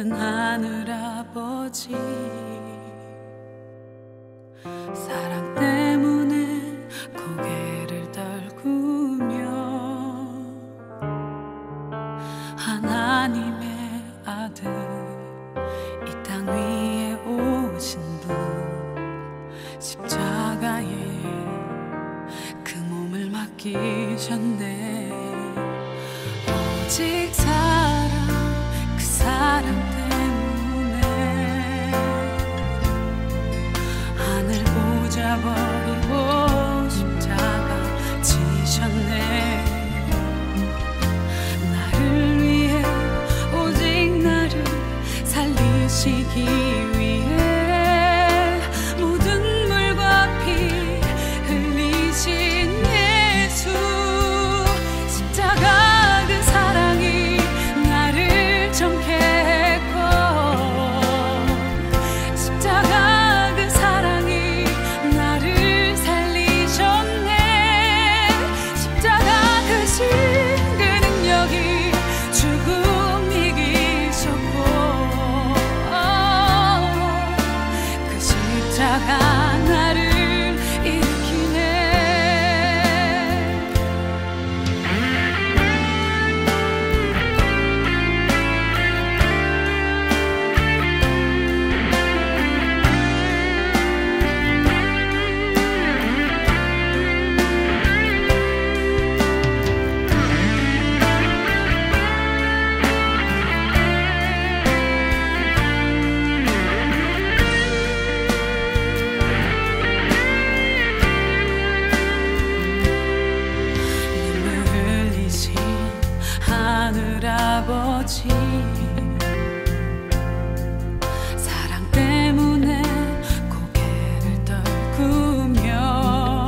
하늘아버지, 사랑 때문에 고개를 떨구며 하나님의 아들 이 땅 위에 오신 분, 십자가에 그 몸을 맡기셨네. 오직 그 사랑 때문에 하늘 보자 버리고 십자가 지셨네. 나를 위해, 오직 나를 살리시기 위해 모든 물과 피 흘리신 예수, 십자가 그 사랑이 나를 정케 했고, 십자가 그 사랑이 나를 살리셨네. 십자가 그 신 그 능력이 죽음 이기셨고, 그 십자가 나를 아버지, 사랑 때문에 고개를 떨구며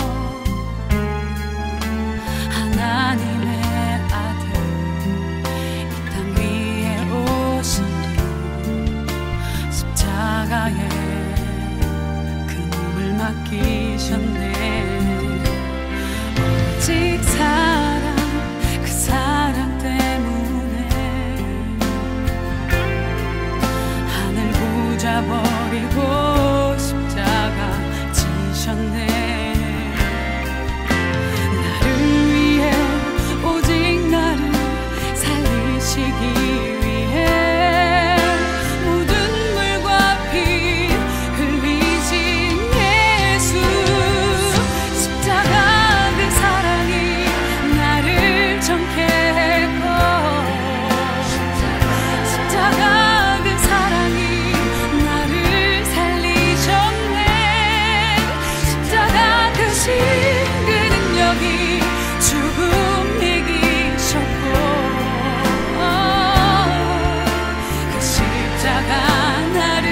하나님의 아들 이 땅 위에 오신 분, 십자가에 그 몸을 맡기셨네. 오직 그 사랑 때문에 하늘 보자 버리고 십자가 지셨네. 나를 위해, 오직 나를 살리시기 위해 모든 물과 피 흘리신 예수, 십자가 그 사랑이 나를 정케 했고, 십자가 그 사랑이 나를 살리셨네. 십자가 그 신 그 능력이 죽음 이기셨고, 그 십자가 나를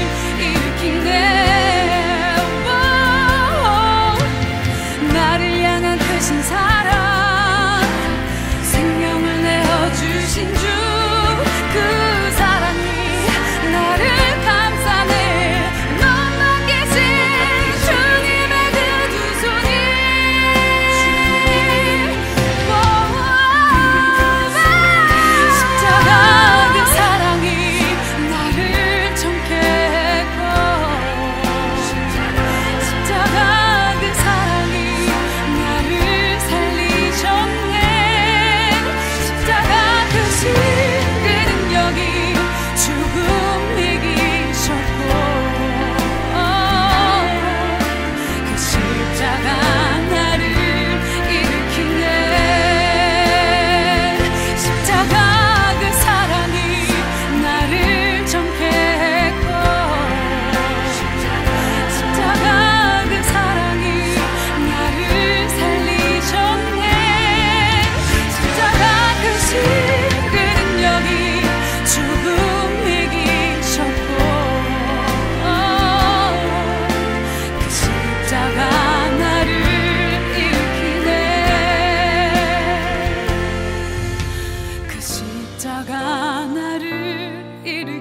일으키네. 나를 향한 크신 사랑, 생명을 내어주신 주, 그 사랑이 나를 감싸네. 너만 계신 주님의 그 두 손이 십자가 그 사랑이 나를 정케 했고, 십자가 그 사랑이 나를 살리셨네. 십자가 그 신 그 능력이 죽음 이기셨고, 그 십자가 나를 일으키네. 십자가 그 사랑이 나를 정케 했고, 십자가 그 사랑이 나를 살리셨네. 십자가 그 신 그 능력이 죽음 이기셨고, 그 십자가 나를 일으키네. 그 십자가 나를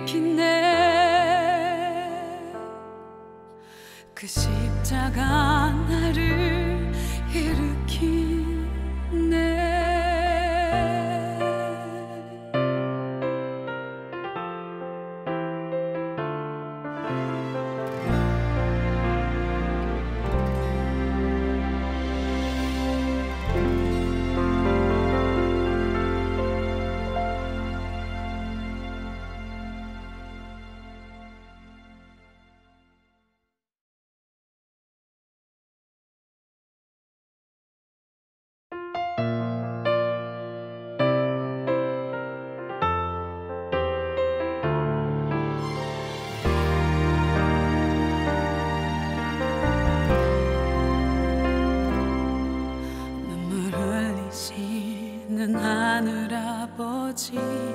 일으키네. 그 십자가 나를 일으키네. 아버지,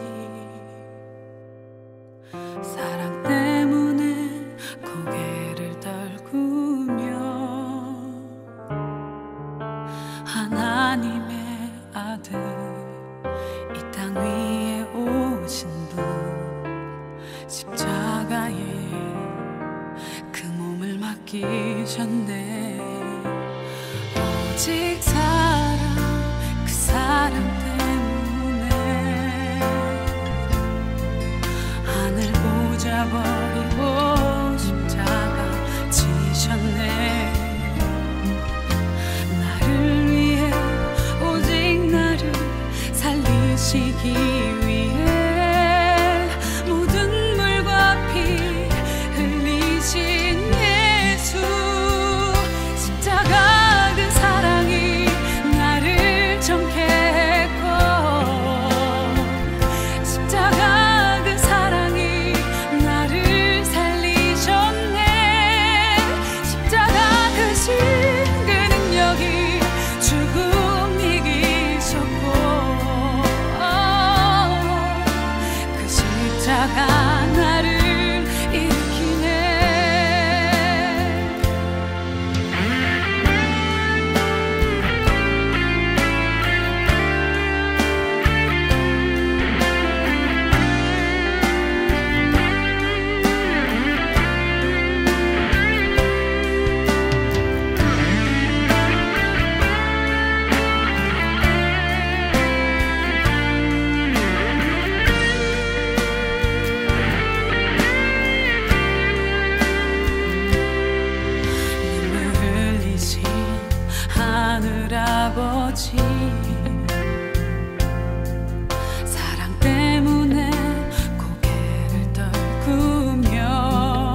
사랑 때문에 고개를 떨구며 하나님의 아들 이 땅 위에 오신 분, 십자가에 그 몸을 맡기셨네. 오직 사랑, 그 사랑 때문에 하늘 보자 버리고 십자가 지셨네. 나를 위해, 오직 나를 살리시기 위해 모든 물과 피 흘리신 예수, 십자가 그 사랑이 나를 정케 했고, 십자가 그 사랑이 나를 살리셨네. 십자가 크신 그 능력이 죽음 이기셨고, 그 십자가 나를 일으키네. 눈물 흘리신 하늘 아버지, 사랑 때문에 고개를 떨구며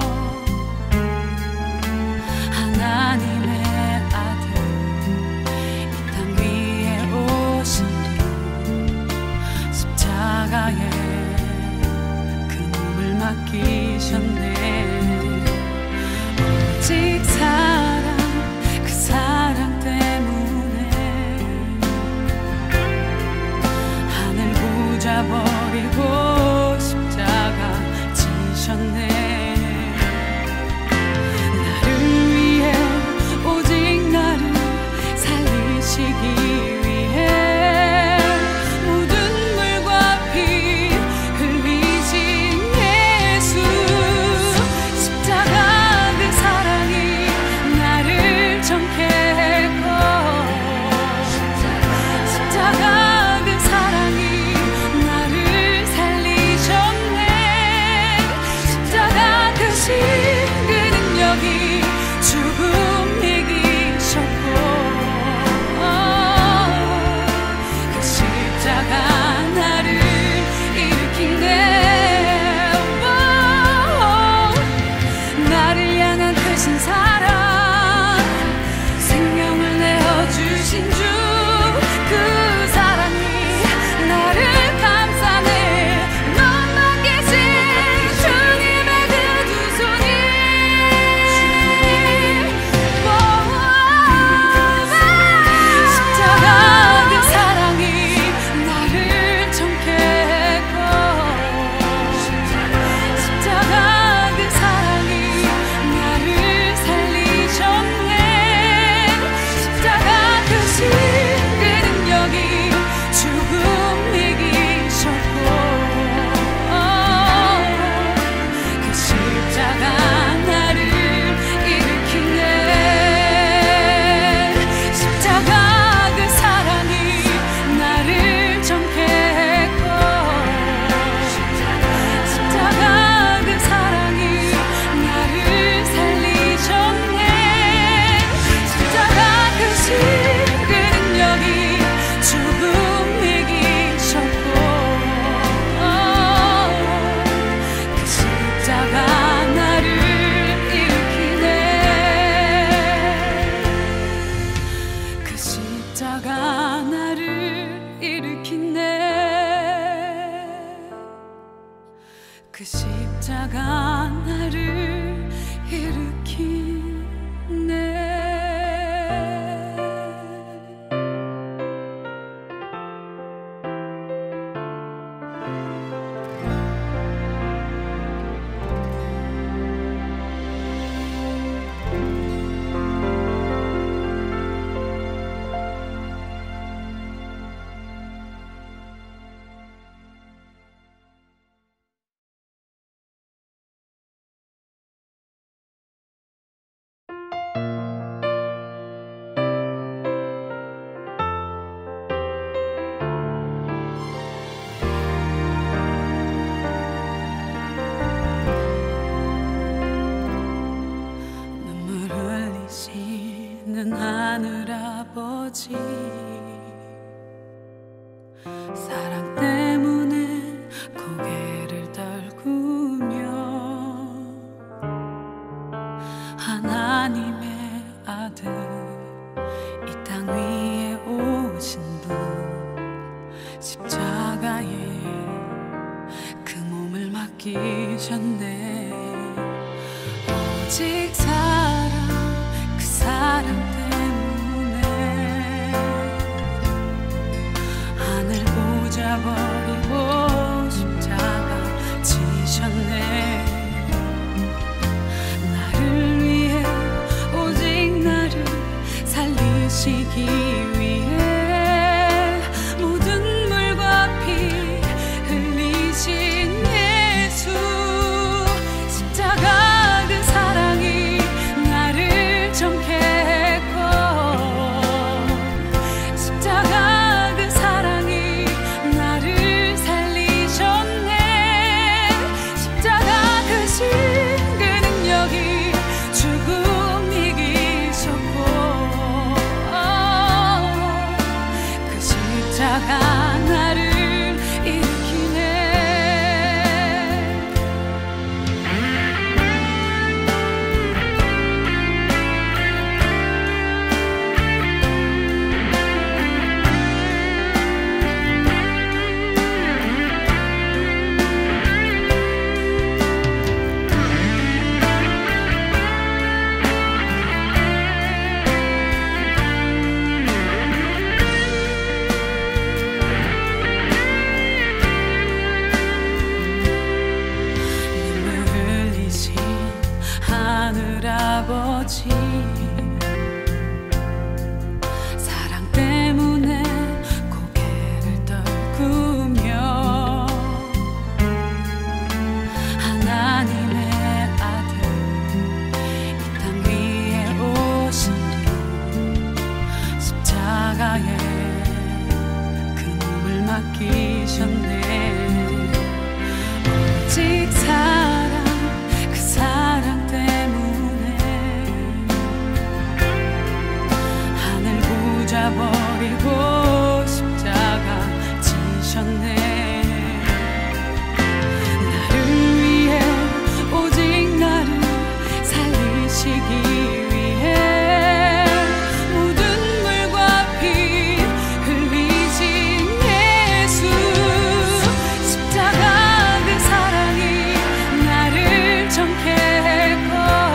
하나님의 아들 이 땅 위에 오신 분, 십자가에 그 몸을 맡기셨네. 오직 사랑, 그 사랑 때문에 하늘 보자 버리고 십자가 지셨네. 나를 위해, 오직 나를 살리시기 위해 모든 물과 피 흘리신 예수, 십자가 그 사랑이 나를 정케 했고, 십자가 그 사랑이 나를 살리셨네. 십자가 크신 그 능력이 죽음 이기셨고, 그 십자가 나를 일으키네. 나를 향한 크신 사랑, 생명을 내어주신 주, 그 사랑이 나를 감싸네. 넌 계신 주님의 그 두 손이 십자가 그 사랑이 나를 정케 했고, 십자가 그 사랑이 나를 살리셨네. 십자가 크신 그 능력이 죽음 이기셨고, 그 십자가 나를 일으키네. 십자가 그 사랑이 나를 정케 했고, 십자가 그 사랑이 나를 살리셨네. 십자가 크신 그 능력이 죽음 이기셨고, 그 십자가 나를 일으키네. 그 십자가 나를 일으키네. 그 십자가 나를 일으키네. 맡기셨네. 오직 사랑, 그 사랑 때문에 하늘 보자 버리고 십자가 지셨네. 나를 위해 오직 나를 살리시기 위해 모든 물과 피 흘리신 예수. 십자가 그 사랑이 나를 정케 했고, 십자가 그 사랑이 나를 살리셨네. 십자가 크신 그 능력이 죽음 이기셨고, 그 십자가 나를 일으키네. 하늘아버지, 사랑 때문에 고개를 떨구며 하나님의 아들 이 땅 위에 오신 십자가에 그 몸을 맡기셨네. 오직 사랑, 그 사랑 때문에 하늘 보자버리고 십자가 지셨네. 나를 위해 오직 나를 살리시기 위해 모든 물과 피 흘리신 예수. 십자가 그 사랑이 나를 정케 했고,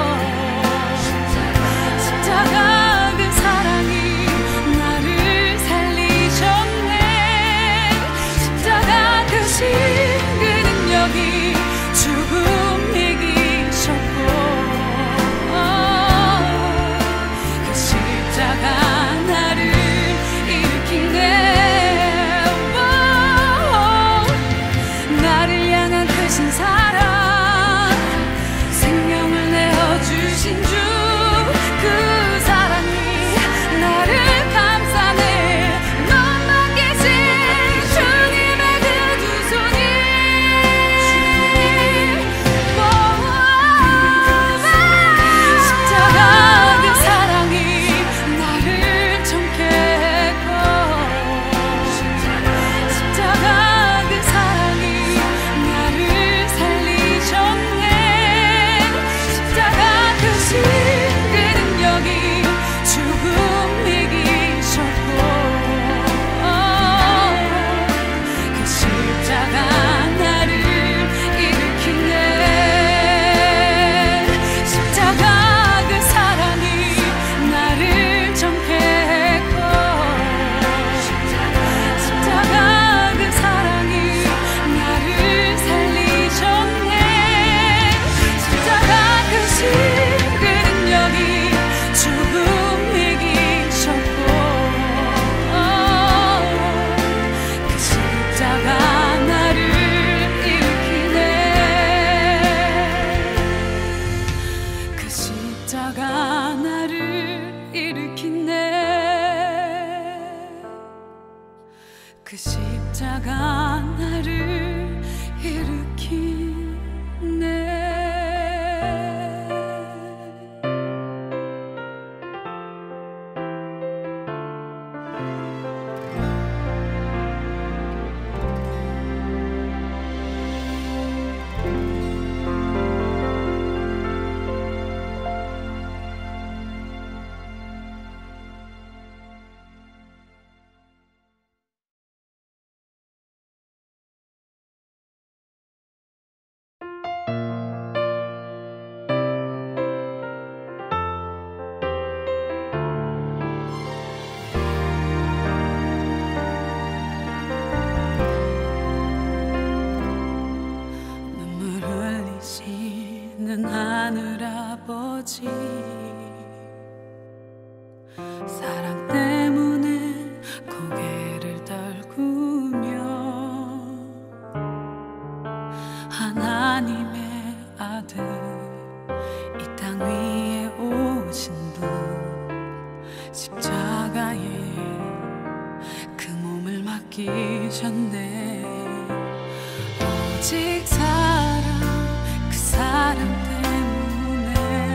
십자가 그 사랑이 나를 살리셨네. 십자가 크신 그 능력이 죽음 이기셨고, 그 십자가 나를 일으키네. 나를 향한 크신 사랑, 생명을 내어주신 주, 그 사랑이 나를 감싸네. 너만 계신 주님의 그 두 손이 십자가 그 사랑이 나를 정케 했고, 십자가 그 사랑이 나를 살리셨네. 십자가 크신 하늘아버지, 사랑 때문에 고개를 떨구며 하나님의 아들 이 땅 위에 오신 분, 십자가에 그 몸을 맡기셨네. 오직 그 사랑 때문에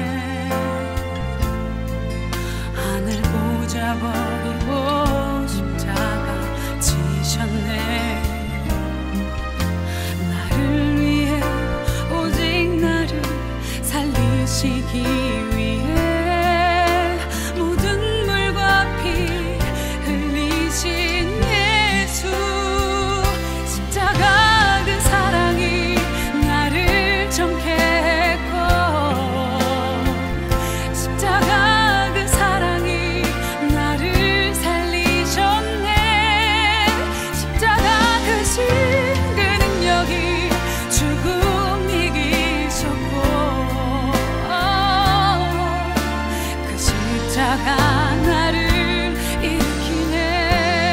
하늘 보자 버리고 십자가 지셨네. 나를 위해, 오직 나를 살리시기 위해 모든 물과 피 흘리신 예수, 십자가 그 사랑이 나를 정케 했고, 십자가 그 사랑이 나를 살리셨네. 십자가 크신 그 능력이 죽음 이기셨고, 그 십자가 나를 일으키네.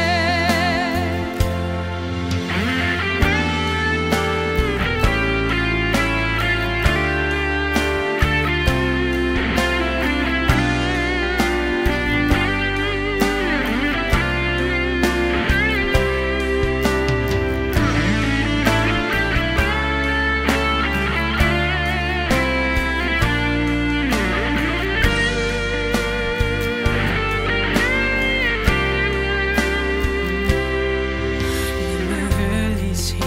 눈물 흘리신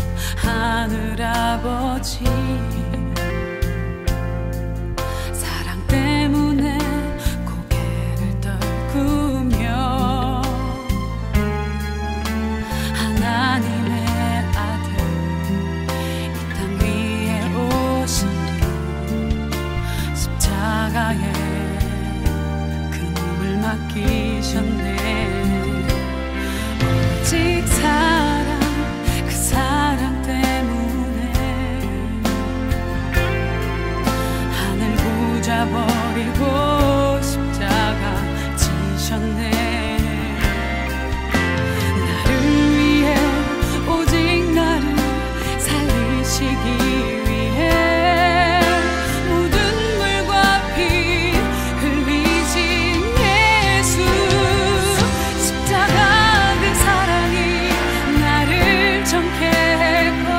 하늘아버지, 사랑 때문에 고개를 떨구며 하나님의 아들 이 땅 위에 오신 분, 십자가에 그 몸을 맡기셨네. 오직 그 사랑 때문에 하늘 보자 버리고 십자가 지셨네. 나를 위해, 오직 나를 살리시기 위해 모든 물과 피 흘리신 예수, 십자가 그 사랑이 나를 정케 했고,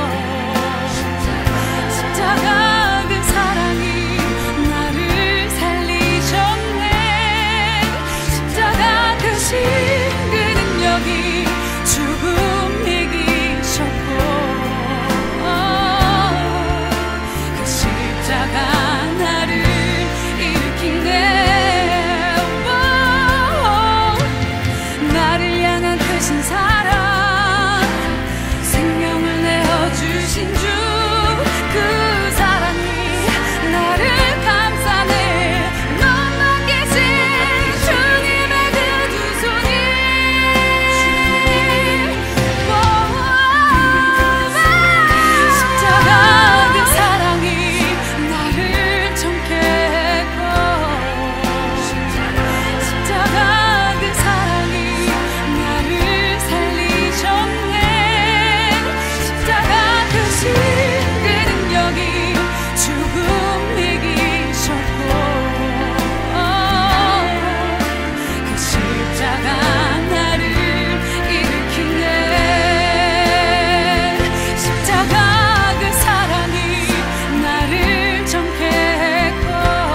십자가 그 사랑이 나를 살리셨네. 십자가 크신 그 능력이 죽음 이기셨고, 그 십자가 나를 일으키네. 나를 향한 크신 사랑, 생명을 내어주신 주, 그 사랑이 나를 감싸네. 너만 계신 주님의 그 두 손이 십자가 그 사랑이 나를 정케 했고, 십자가 그 사랑이 나를 살리셨네. 십자가 크신 그 능력이 죽음 이기셨고, 그 십자가 나를 일으키네. 십자가 그 사랑이 나를 정케 했고,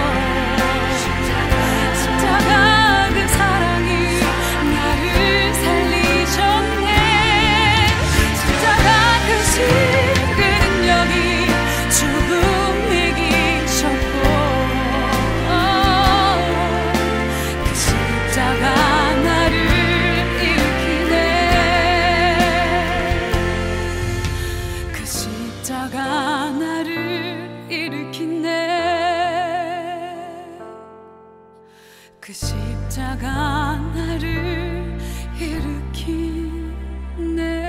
십자가 그 사랑이 나를 살리셨네. 십자가 크신 그 능력이 죽음 이기셨고, 그 십자가 나를 일으키네. 그 십자가 나를 일으키네. 그 십자가 나를 일으키네.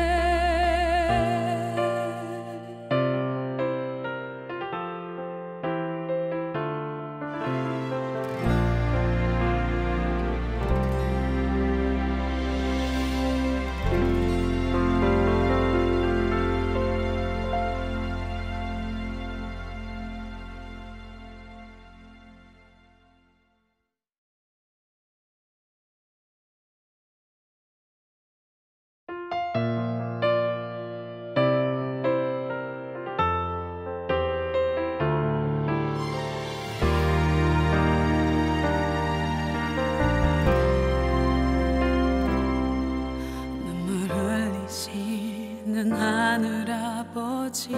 아버지,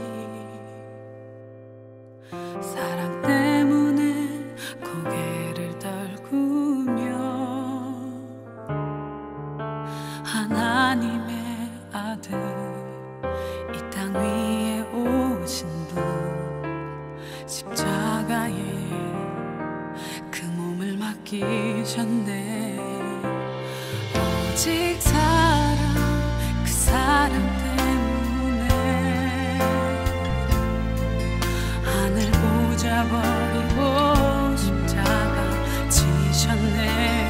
사랑 때문에 고개를 떨구며 하나님의 아들 이 땅 위에 오신 분, 십자가에 그 몸을 맡기셨네. 오직 사랑, 그 사랑 때문에 하늘 보자 버리고 십자가 지셨네.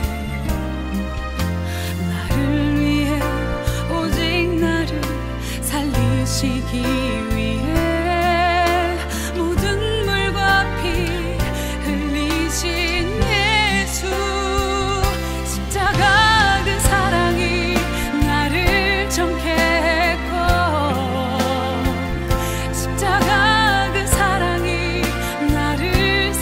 나를 위해, 오직 나를 살리시기 위해 모든 물과 피 흘리신 예수, 십자가 그 사랑이 나를 정케 했고, 십자가 그 사랑이 나를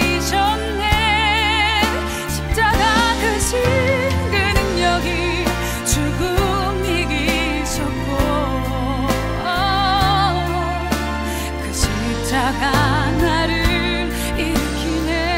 살리셨네. 십자가 그 신 그 능력이 죽음 이기셨고, 그 십자가 나를 일으키네.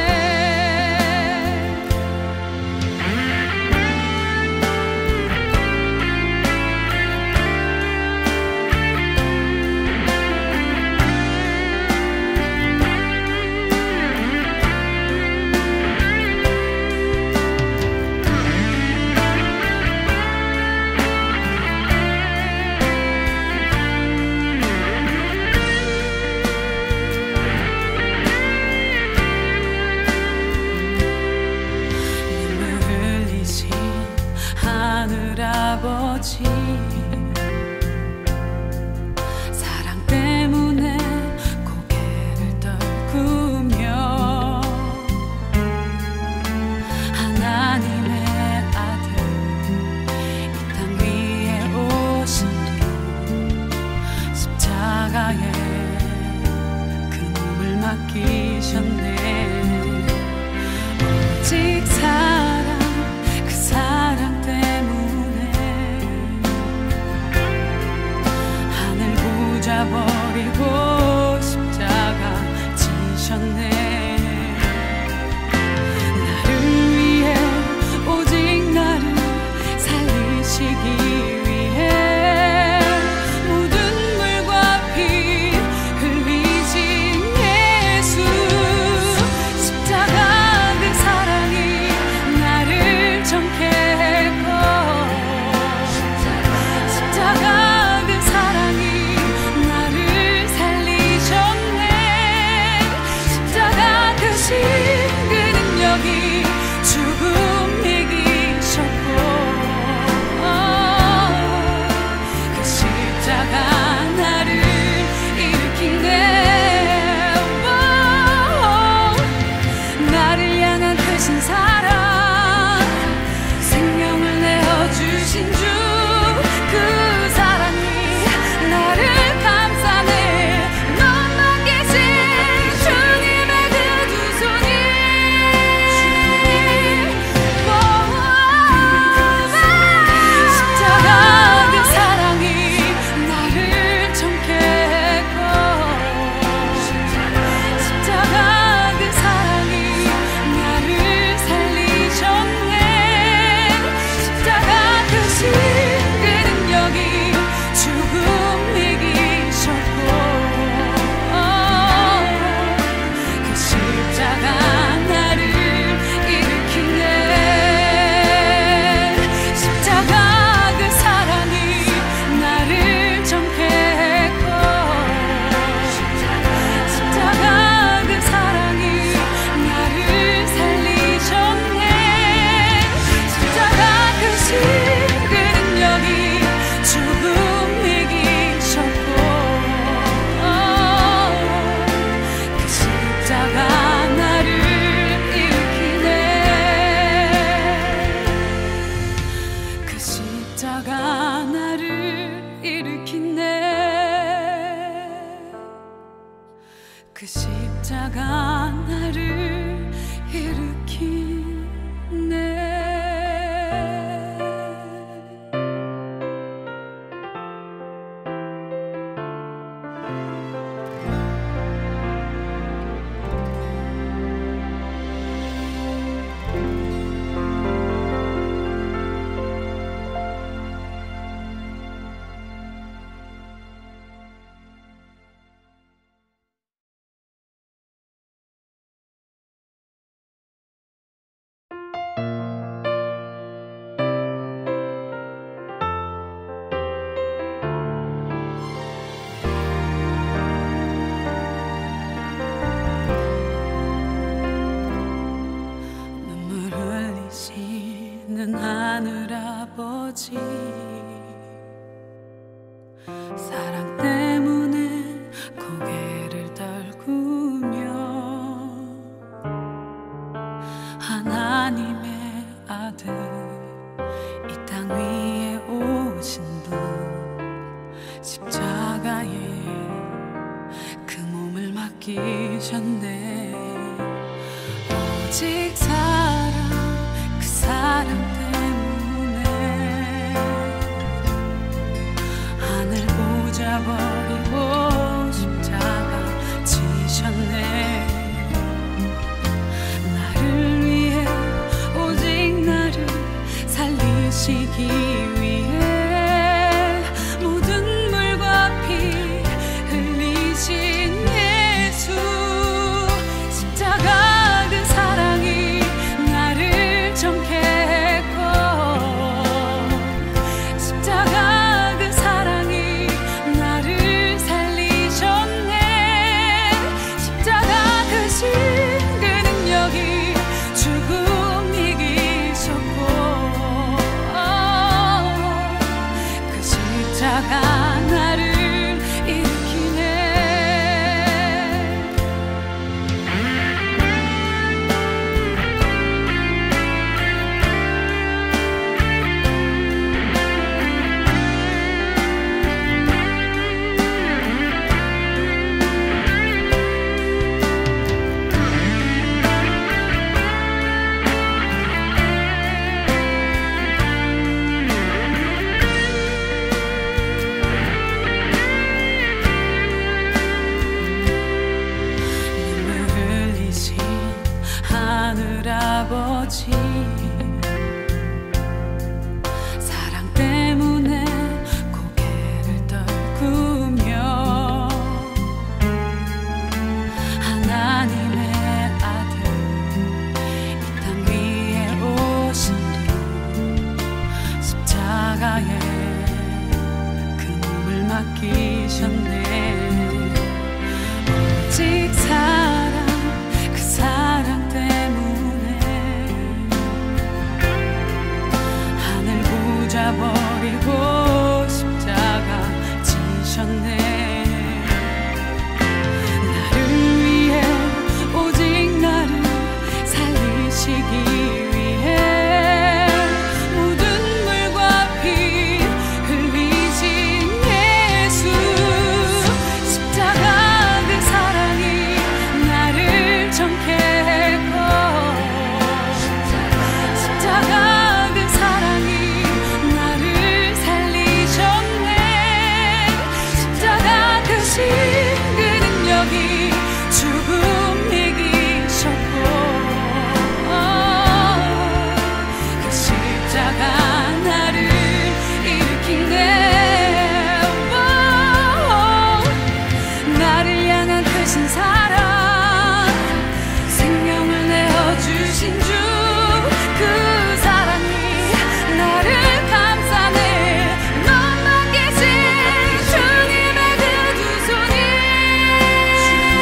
눈물 흘리신 하늘 아버지, 사랑 때문에 고개를 떨구며 하나님의 아들 이 땅 위에 오신 분, 십자가에 그 몸을 맡기셨네. 오직 사랑, 그 사랑 때문에 하늘 보자 버리고 십자가 지셨네. 나를 위해, 오직 나를 살리시기 위해 모든 물과 피 흘리신 예수, 십자가 그 사랑이 나를 정케 했고, 십자가 그 사랑이 나를 살리셨네. 십자가 그 신 그 능력이 죽음 이기셨고, 그 십자가 나를 일으키네. 나를 향한 크신 사랑, 생명을 내어주신 주, 그 사랑이 나를 감싸네. 너만 계신 주님의 그 두 손이 십자가 그 사랑이 나를 정케 했고, 십자가 그 사랑이 나를 살리셨네. 십자가 그 신 그 능력이 죽음 이기셨고, 그 십자가 나를 일으키네. 십자가 그 사랑이 나를 정케 했고, 십자가 그 사랑이 나를 살리셨네. 십자가 그 신 그 능력이 죽음 이기셨고, 그 십자가 나를 일으키네. 그 십자가 나를 일으키네. 그 십자가 나를 일으키네. 아버지, 사랑 때문에 고개를 떨구며 하나님의 아들 이 땅 위에 오신 분, 십자가에 그 몸을 맡기셨네. 오직 사랑, 그 사랑 때문에 하늘 보자 버리고 십자가 지셨네. 나를 위해, 오직 나를 살리시기 위해 모든 물과 피 흘리신 예수, 십자가 그 사랑이 나를 정케 했고, 십자가 그 사랑이 나를 살리셨네. 십자가 크신 그 능력이 죽음 이기셨고, 그 십자가 나를 일으키네. 눈물 흘리신 하늘 아버지, 사랑 때문에 고개를 떨구며 하나님의 아들 이 땅 위에 오신 분, 십자가에 그 몸을 맡기셨네. 오직 사랑, 그 사랑 때문에 하늘 보자 버리고 십자가 지셨네. 나를 위해, 오직 나를 살리시기 위해 모든 물과 피 흘리신 예수, 십자가 그 사랑이 나를 정케 했고, 십자가 그 사랑이 나를 살리셨네. 십자가 크신 그 능력이 죽음 이기셨고, 그 십자가 나를 일으키네. 나를 향한 크신 사랑, 생명을 내어주신 주, 그 사랑이 나를 감싸네. 넌 맡기신 주님의 그 두 손이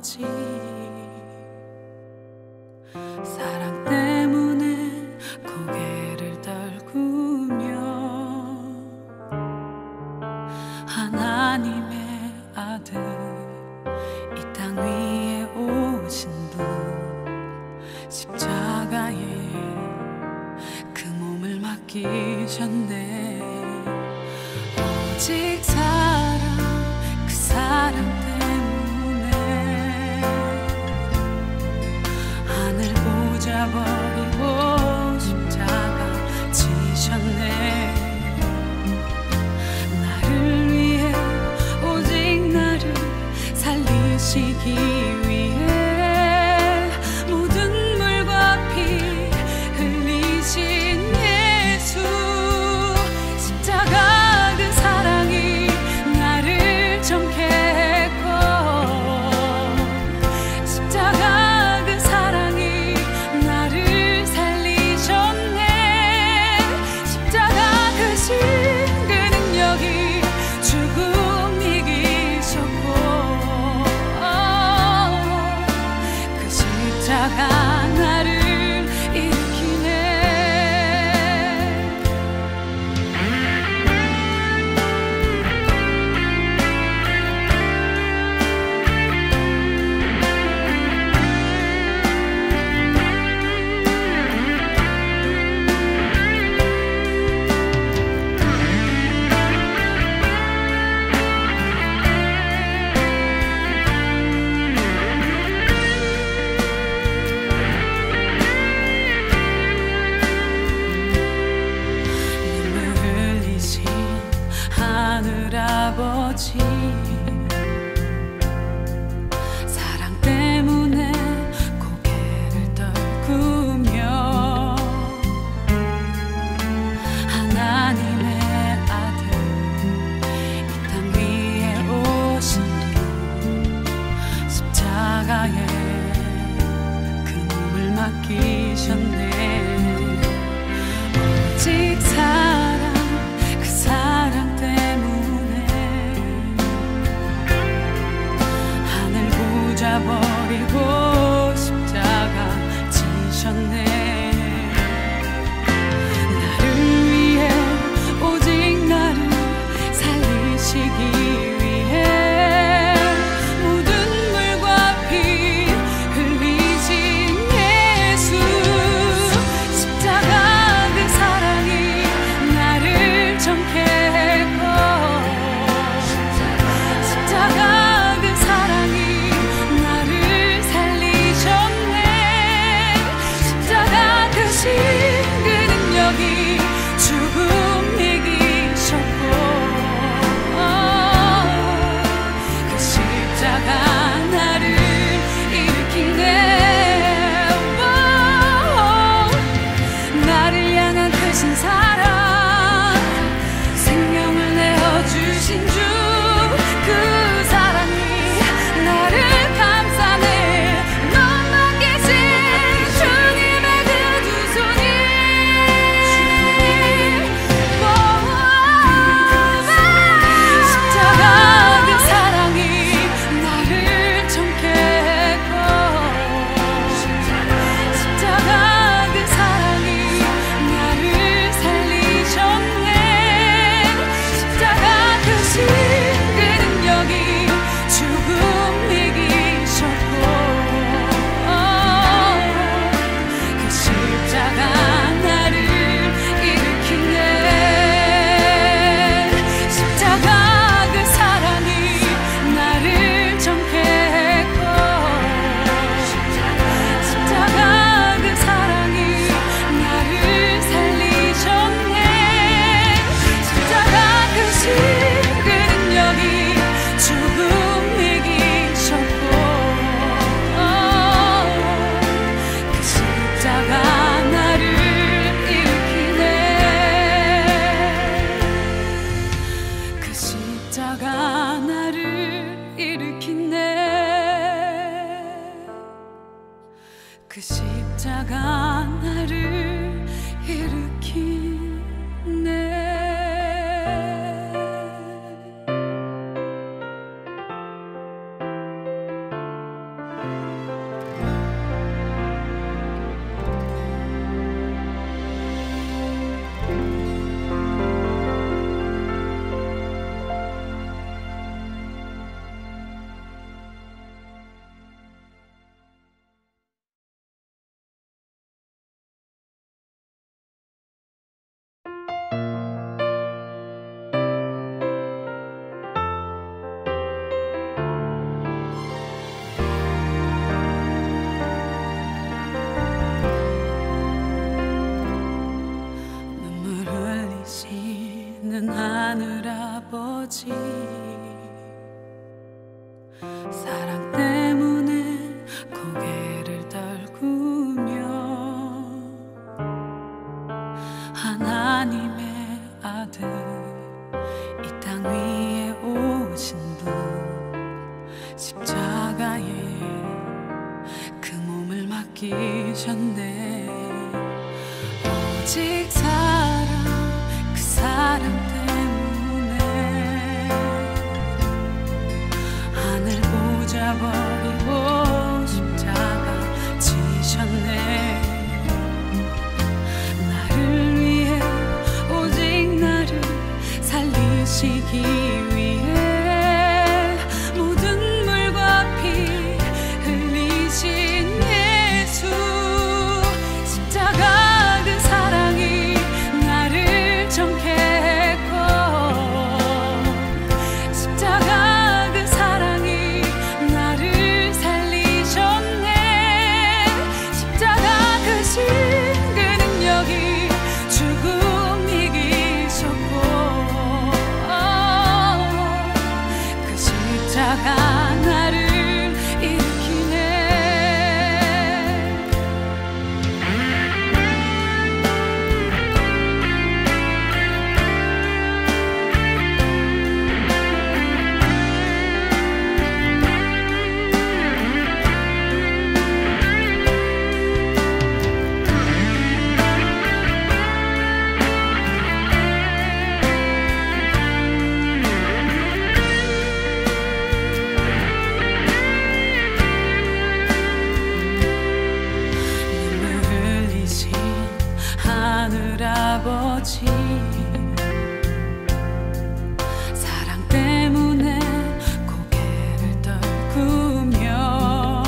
아버지, 사랑 때문에 고개를 떨구며 하나님의 아들 이 땅 위에 오신 분, 십자가에 그 몸을 맡기셨네. 오직 사랑, 그 사랑 때문에 하늘 보자 버리고 십자가 지셨네. 나를 위해, 오직 나를 살리시기 위해 모든 물과 피 흘리신 예수, 십자가 그 사랑이 나를 정케 했고, 십자가 그 사랑이 나를 살리셨네. 십자가 크신 그 능력이 죽음 이기셨고, 그 십자가 나를 일으키네. 눈물 흘리신 하늘 아버지, 사랑 때문에 고개를 떨구며 하나님의 아들 이 땅 위에 오신 분, 십자가에 그 몸을 맡기셨네. 오직 사랑, 그 사랑 때문에 하늘 보자 버리고 십자가 지셨네. 나를 위해, 오직 나를 살리시기 위해 모든 물과 피 흘리신 예수, 십자가 그 사랑이 나를 정케 했고, 십자가 그 사랑이 나를 살리셨네. 십자가 크신 그 능력이 죽음 이기셨고, 그 십자가 나를 일으키네. 나를 향한 크신 사랑, 생명을 내어주신 주, 그 사랑이 나를 감싸네. 너만 계신 주님의 그 두 손이 십자가 그 사랑이 나를 정케 했고, 십자가 그 사랑이 나를 살리셨네. 십자가 크신 그 능력이 죽음 이기셨고, 그 십자가 나를 일으키네. 십자가 그 사랑이 나를 정케 했고, 십자가 그 사랑이 나를 살리셨네. 십자가 크신 그 능력이 죽음 이기셨고, 그 십자가 나를 일으키네. 그 십자가 나를 일으키네. 그 십자가 나를 일으키네. 하늘아버지, 사랑 때문에 고개를 떨구며 하나님의 아들 이 땅 위에 오신 분, 십자가에 그 몸을 맡기셨네. 오직 그 사랑 때문에 하늘 보자 버리고 십자가 지셨네. 나를 위해, 오직 나를 살리시기 위해 모든 물과 피 흘리신 예수, 십자가 그 사랑이 나를 정케 했고, 십자가 그 사랑이 나를 살리셨네. 십자가 크신 그 능력이 죽음 이기셨고, 그 십자가 나를 일으키네. 눈물 흘리신 하늘아버지, 사랑 때문에 고개를 떨구며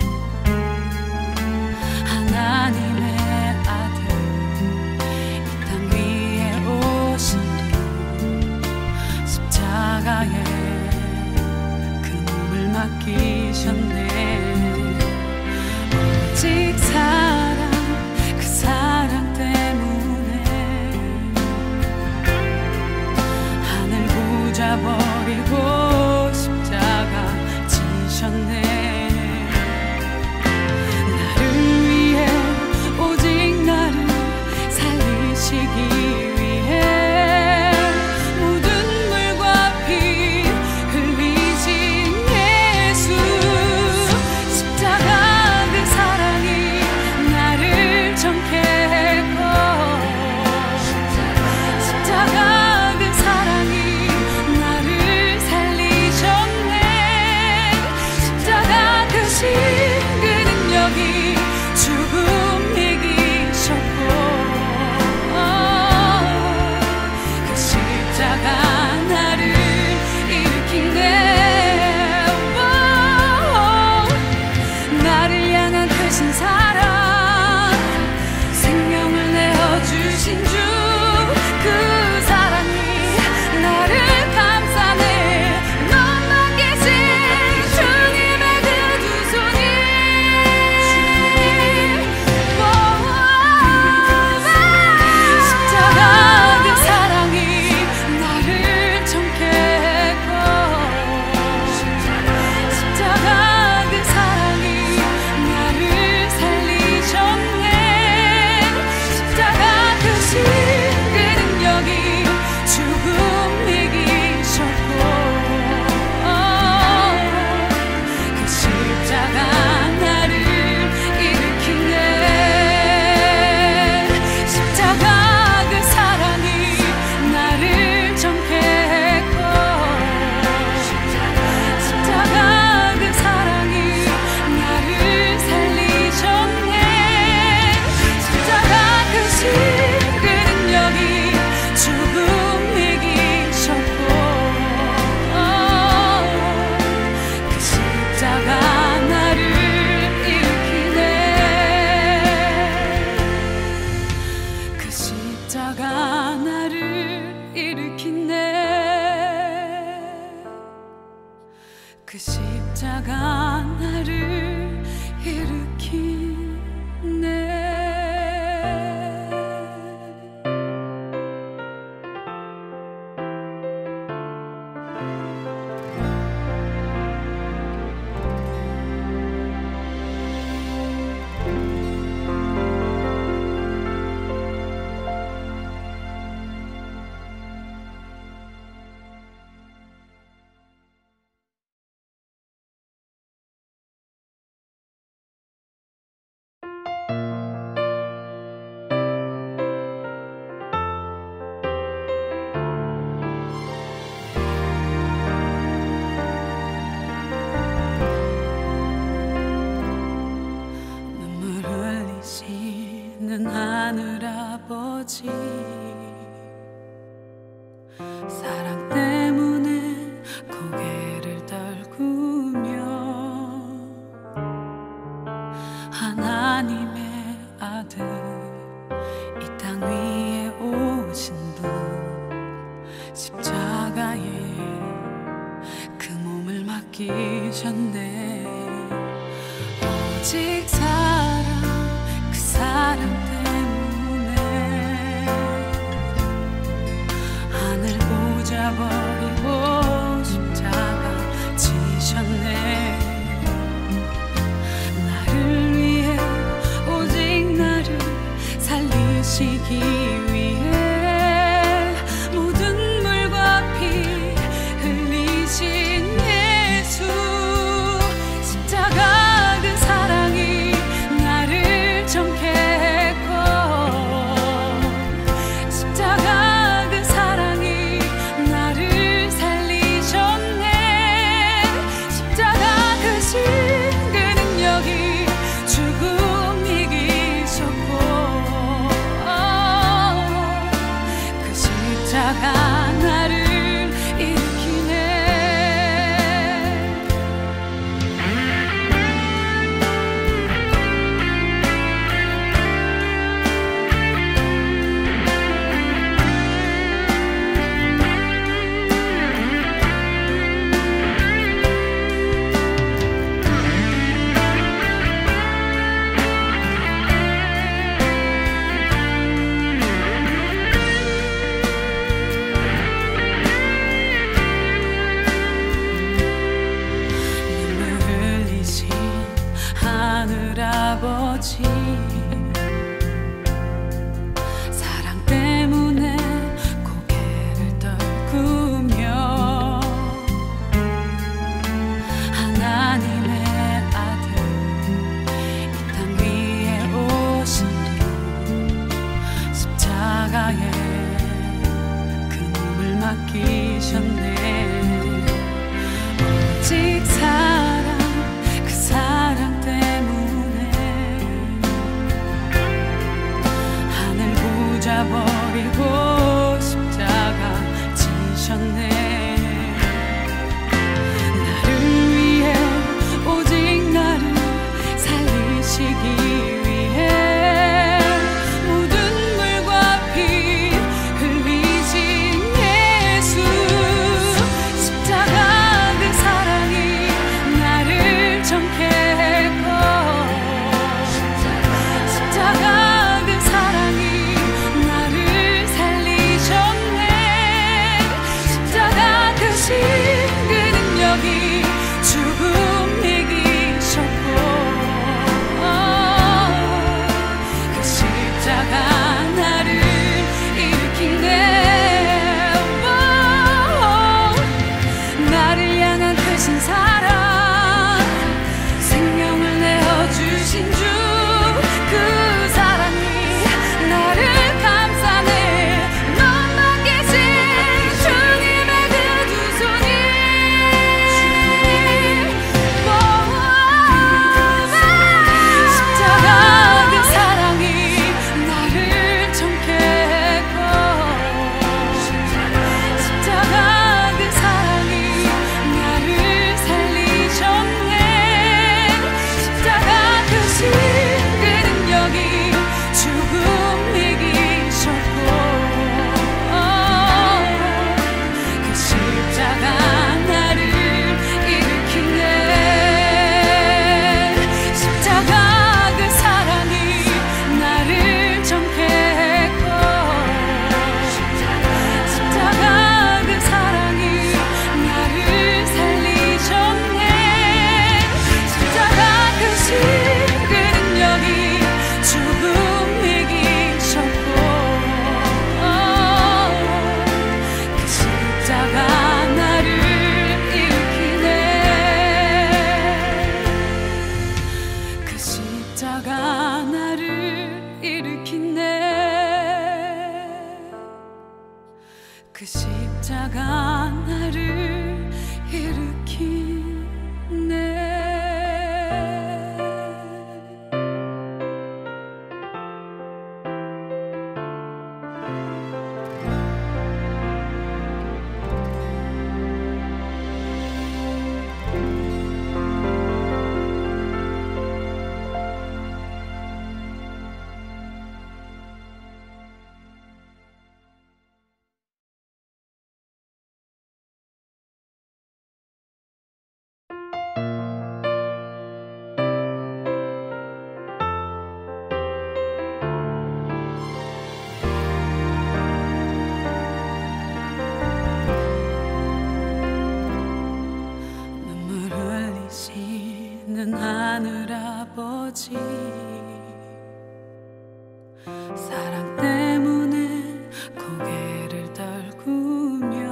하나님의 아들 이 땅 위에 오신 분, 십자가에 그 몸을 맡기셨네. 오직 그 사랑 때문에 하늘 보자 버리고 십자가 지셨네. 나를 위해, 오직 나를 살리시기 위해 모든 물과 피 흘리신 예수, 십자가 그 사랑이 나를 정케 했고, 십자가 그 사랑이 나를 살리셨네. 십자가 크신 그 능력이 죽음 이기셨고, 그 십자가 나를 일으키네. 나를 향한 크신 사랑, 생명을 내어주신 주, 그 사랑이 나를 감싸네. 너만 계신 주님의 그 두 손이 십자가 그 사랑이 나를 정케 했고, 십자가 그 사랑이 나를 살리셨네. 십자가 크신 그 능력이 죽음 이기셨고, 그 십자가 나를 일으키네. 십자가 그 사랑이 나를 정케 했고, 십자가 그 사랑이 나를 살리셨네. 십자가 크신 그 능력이 죽음 이기셨고, 그 십자가 나를 일으키네. 그 십자가 나를 일으키네. 그 십자가 나를 일으키네. 맡기셨네. 오직 사랑, 그 사랑 때문에 하늘 보자 버리고 십자가 지셨네. 나를 위해, 오직 나를 살리시기 위해 모든 물과 피 흘리신 예수. 십자가 그 사랑이 나를 정케 했고, 십자가 그 사랑이 나를 살리셨네. 십자가 크신 그 능력이 죽음 이기셨고, 그 십자가 나를 일으키네. 아버지, 사랑 때문에 고개를 떨구며 하나님의 아들 이 땅 위에 오신 분, 십자가에 그 몸을 맡기셨네. 오직 사랑, 그 사랑 때문에 하늘 보자 버리고 십자가 지셨네. 나를 위해, 오직 나를 살리시기 위해 모든 물과 피 흘리신 예수. 십자가 그 사랑이 나를 정케 했고, 십자가 그 사랑이 나를 살리셨네. 십자가 크신 그 능력이 죽음 이기셨고, 그 십자가 나를 일으키네. 나를 향한 크신 사랑, 생명을 내어주신 주, 그 사랑이 나를 감싸네. 넌 맡기신 주님의 그 두 손이 십자가 그 사랑이 나를 정케 했고, 십자가 그 사랑이 나를 살리셨네. 십자가 크신 그 능력이 죽음 이기셨고, 그 십자가 나를 일으키네. 십자가 그 사랑이 나를 정케 했고, 십자가 그 사랑이 나를 살리셨네. 십자가 크신 그 능력이 죽음 이기셨고, 그 십자가 나를 일으키네. 그 십자가 나를 일으키네. 그 십자가 나를 일으키네. 아버지, 사랑 때문에 고개를 떨구며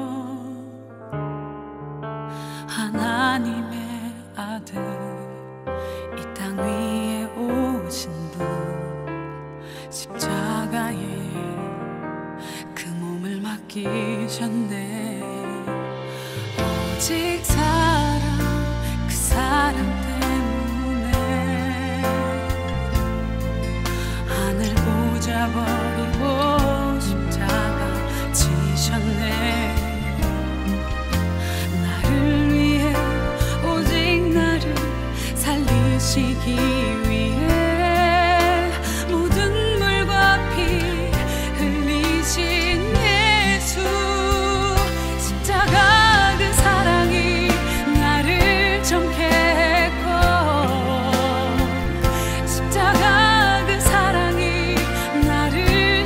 하나님의 아들 이 땅 위에 오신 분, 십자가에 그 몸을 맡기셨네. 오직 사랑, 그 사랑 때문에 하늘 보자 버리고 십자가 지셨네. 나를 위해, 오직 나를 살리시기 위해 모든 물과 피 흘리신 예수, 십자가 그 사랑이 나를 정케 했고, 십자가 그 사랑이 나를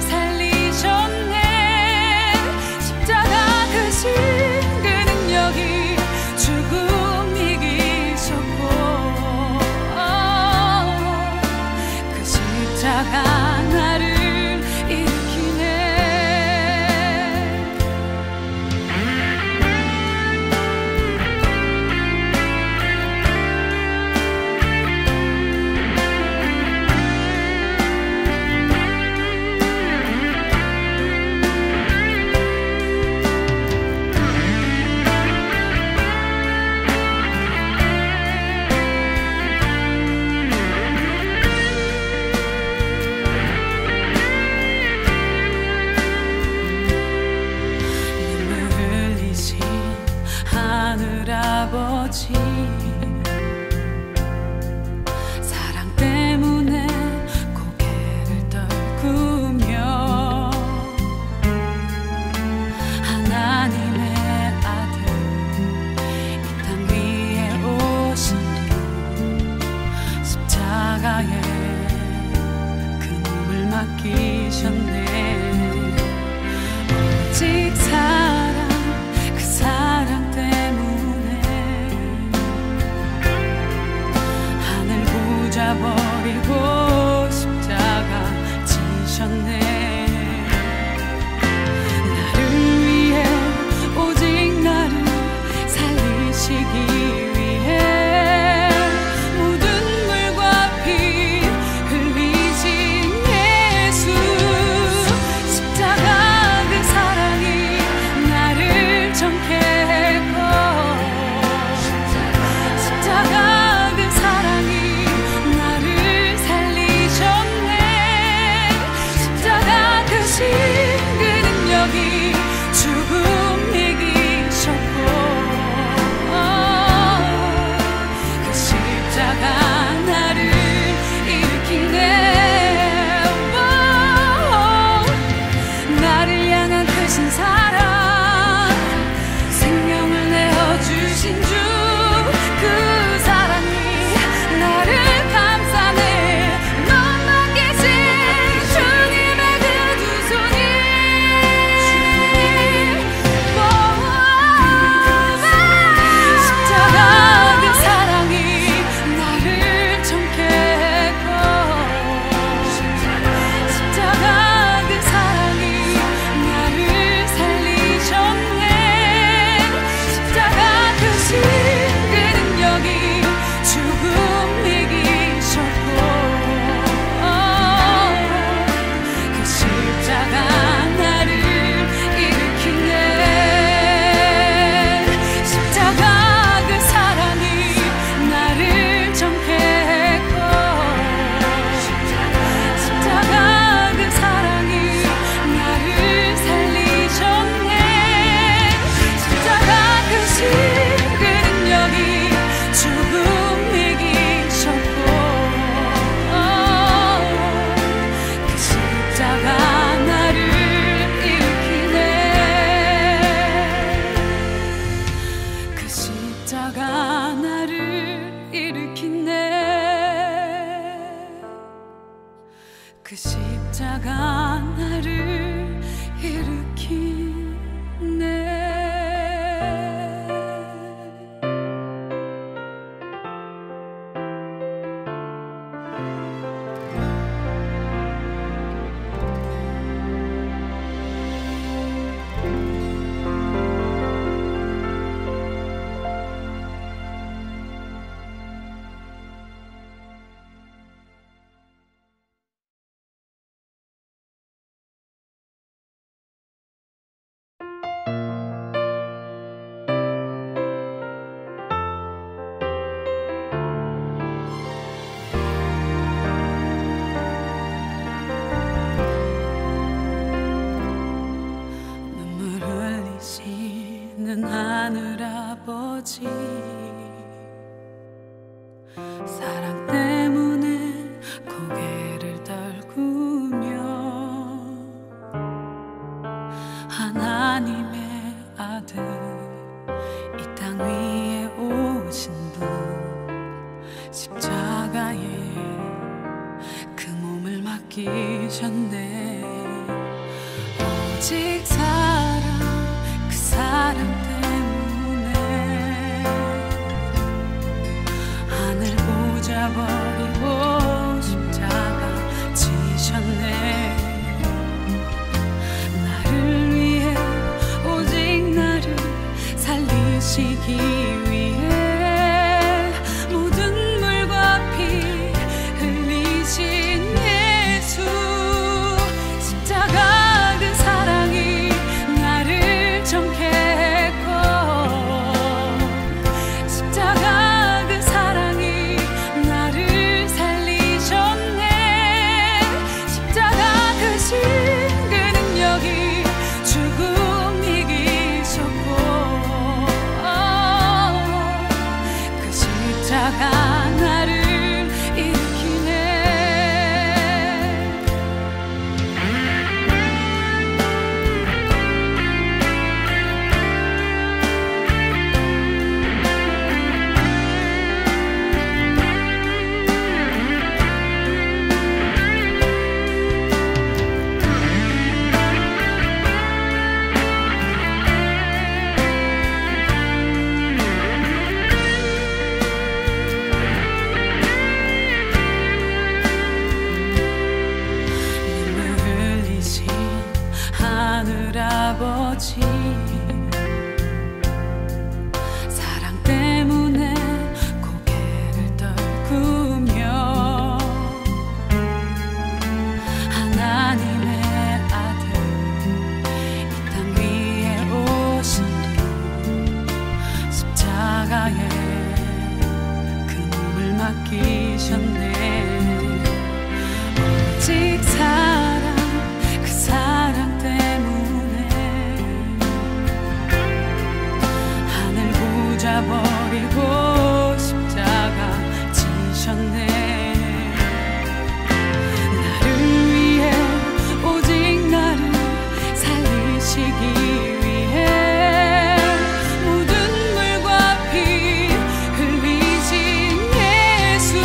살리셨네. 십자가 그 신 그 능력이 죽음 이기셨고, 그 십자가 나를 일으키네. 눈물 흘리신 하늘 아버지, 사랑 때문에 고개를 떨구며 하나님의 아들 이 땅 위에 오신 분, 십자가에 그 몸을 맡기셨네. 오직 사랑, 그 사랑 때문에 하늘아버지, 사랑 때문에 고개를 떨구며 하나님의 아들 이 땅 위에 오신 분, 십자가에 그 몸을 맡기셨네. 오직 그 사랑 때문에 하늘 보자 버리고 십자가 지셨네. 나를 위해, 오직 나를 살리시기 위해 모든 물과 피 흘리신 예수, 십자가 그 사랑이 나를 정케 했고, 십자가 그 사랑이 나를 살리셨네. 십자가 크신 그 능력이 죽음 이기셨고, 그 십자가 나를 일으키네. 눈물 흘리신 하늘아버지, 사랑 때문에 고개를 떨구며 하나님의 아들 이 땅 위에 오신 분, 십자가에 그 몸을 맡기셨네. 오직 그 사랑 때문에 하늘 보자 버리고 십자가 지셨네. 나를 위해, 오직 나를 살리시기 위해 모든 물과 피 흘리신 예수,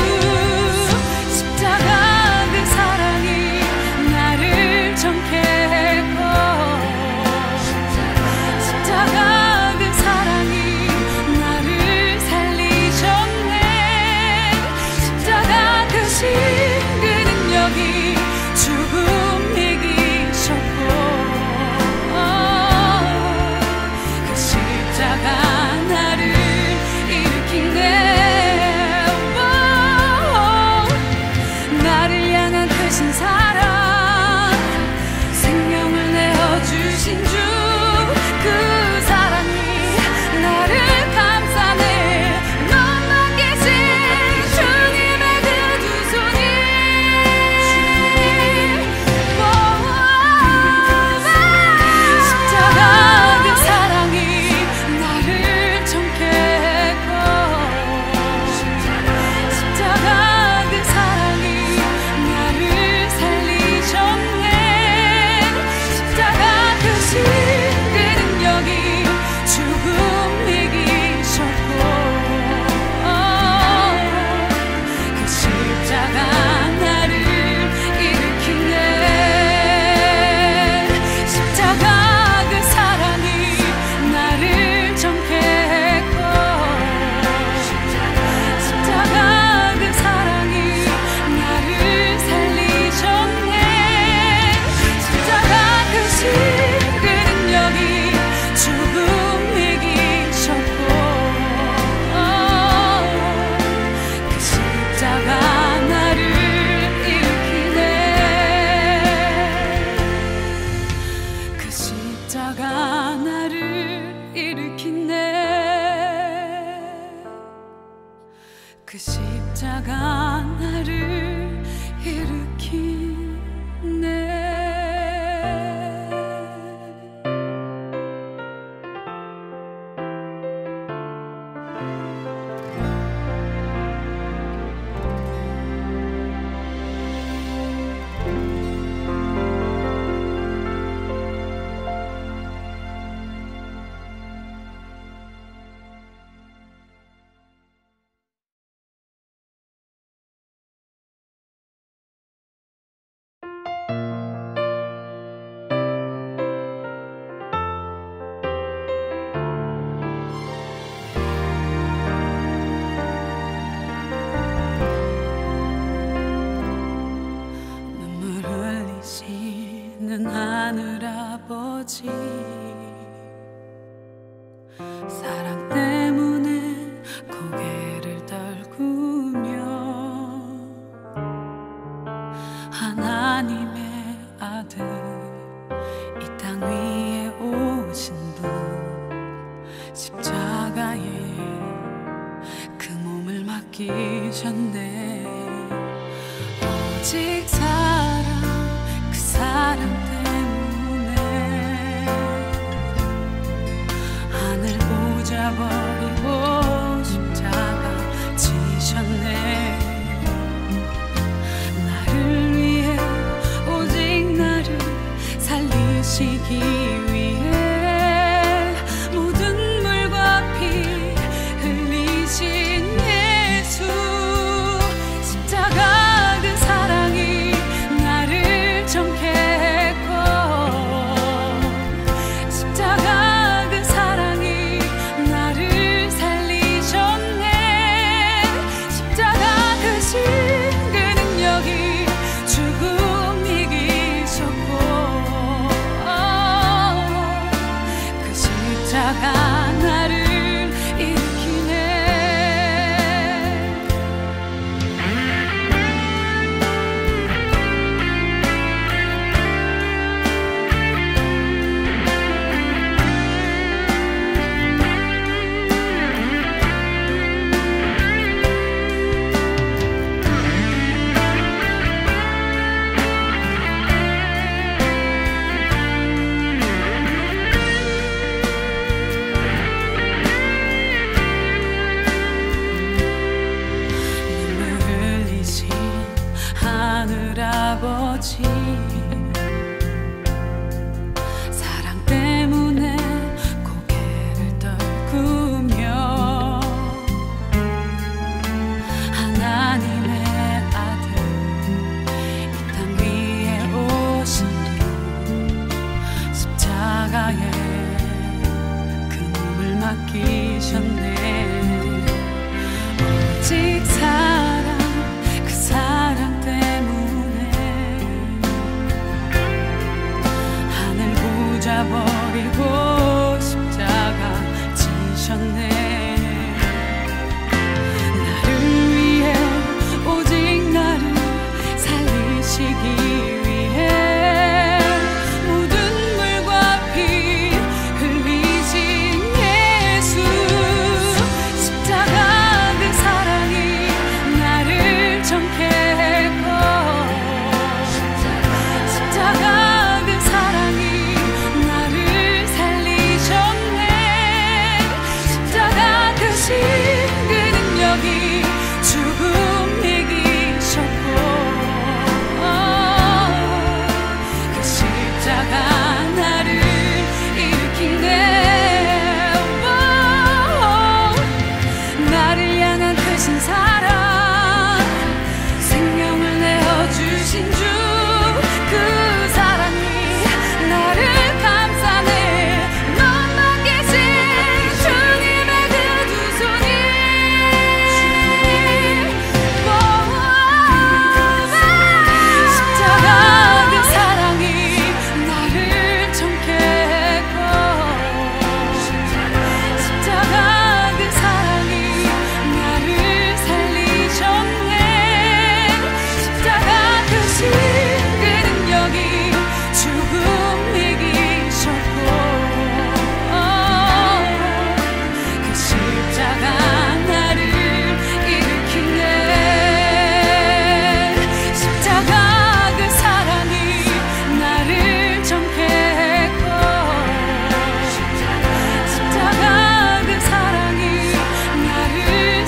십자가 그 사랑이 나를 정케 했고, 십자가 그 사랑이 나를 살리셨네. 십자가 크신 그 능력이 죽음 이기셨고, 그 십자가 나를 일으키네. 나를 향한 크신 사랑, 생명을 내어주신 주, 그 사랑이 나를 감싸네. 너만 계신 주님의 그 두 손이 십자가 그 사랑이 나를 정케 했고, 십자가 그 사랑이 나를 살리셨네. 십자가 크신 그 능력이 죽음 이기셨고, 그 십자가 나를 일으키네. 십자가 그 사랑이 나를 정케 했고, 십자가 그 사랑이 나를 살리셨네. 십자가 크신 그 능력이 죽음 이기셨고, 그 십자가 나를 일으키네. 그 십자가 나를 일으키네. 그 십자가 나를 일으키네. 아버지, 사랑 때문에 고개를 떨구며 하나님의 아들 이 땅 위에 오신 분, 십자가에 그 몸을 맡기셨네. 오직 사랑, 그 사랑 때문에 하늘 보자 버리고 십자가 지셨네. 나를 위해, 오직 나를 살리시기 위해 모든 물과 피 흘리신 예수, 십자가 그 사랑이 나를 정케 했고, 십자가 그 사랑이 나를 살리셨네. 십자가 그 신 그 능력이 죽음 이기셨고, 그 십자가 나를 일으키네. 눈물 흘리신 하늘 아버지, 사랑 때문에 고개를 떨구며 하나님의 아들 이 땅 위에 오신 분, 십자가에 그 몸을 맡기셨네. 오직 사랑, 그 사랑 때문에 하늘 보자 버리고 십자가 지셨네. 나를 위해, 오직 나를 살리시기 위해 모든 물과 피 흘리신 예수, 십자가 그 사랑이 나를 정케 했고, 십자가 그 사랑이 나를 살리셨네. 십자가 그 신 그 능력이 죽음 이기셨고, 그 십자가 나를 일으키네. 나를 향한 크신 사랑, 생명을 내어주신 주, 그 사랑이 나를 감싸네. 넌 맡기신 주님의 그 두 손이 십자가 그 사랑이 나를 정케 했고, 십자가 그 사랑이 나를 살리셨네. 십자가 그 신 그 능력이 죽음 이기셨고, 그 십자가 나를 일으키네. 십자가 그 사랑이 나를 정케 했고, 십자가 그 사랑이 나를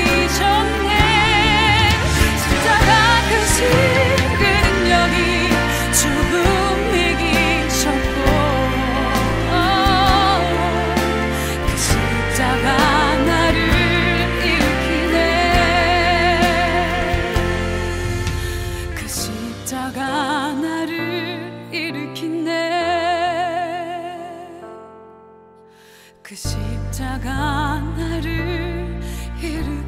살리셨네. 십자가 그 신 그 능력이 죽음 이기셨고, 그 십자가 나를 일으키네. 그 십자가 나를 일으키네. 그 십자가 나를 일으키네.